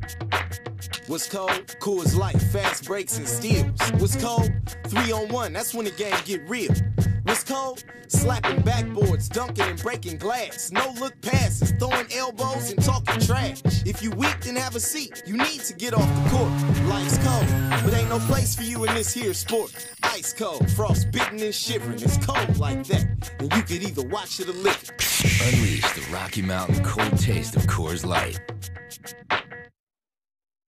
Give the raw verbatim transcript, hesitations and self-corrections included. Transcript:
What's cold? Coors Light, fast breaks and steals. What's cold? Three on one, that's when the game get real. What's cold? Slapping backboards, dunking and breaking glass. No look passes, throwing elbows and talking trash. If you weak, then have a seat. You need to get off the court. Life's cold, but ain't no place for you in this here sport. Ice cold, frost bitten and shivering. It's cold like that, and you could either watch it or live it. Unleash the Rocky Mountain cold taste of Coors Light.